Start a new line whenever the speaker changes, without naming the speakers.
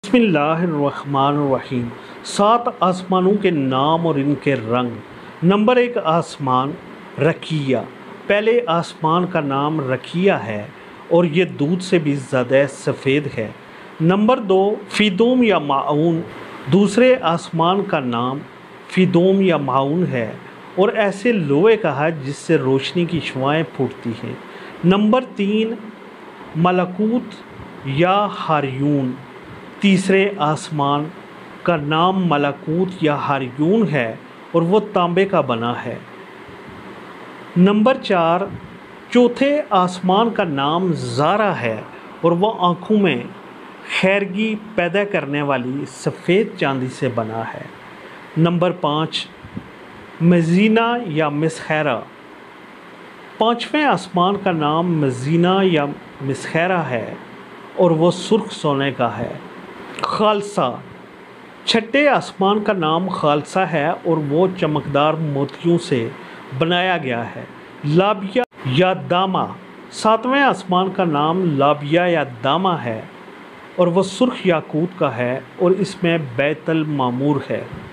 बिस्मिल्लाहिर्रहमानिर्रहीम। 7 आसमानों के नाम और इनके रंग। नंबर 1 आसमान रकिया। पहले आसमान का नाम रकिया है और ये दूध से भी ज़्यादा सफ़ेद है। नंबर 2 फ़िदोम या माऊन। दूसरे आसमान का नाम फ़िदोम या माऊन है और ऐसे लोहे का है जिससे रोशनी की शुआएँ फूटती हैं। नंबर 3 मलकूत या हारियून। तीसरे आसमान का नाम मलकूत या हारियून है और वो तांबे का बना है। नंबर 4 चौथे आसमान का नाम ज़ारा है और वह आँखों में खैरगी पैदा करने वाली सफ़ेद चांदी से बना है। नंबर 5 मजीना या मिसखैरा। पाँचवें आसमान का नाम मजीना या मिसखैरा है और वो सुर्ख सोने का है। खालसा। छठे आसमान का नाम खालसा है और वो चमकदार मोतियों से बनाया गया है। लाबिया या दामा। सातवें आसमान का नाम लाबिया या दामा है और वह सुर्ख याकूत का है और इसमें बैतुल मामूर है।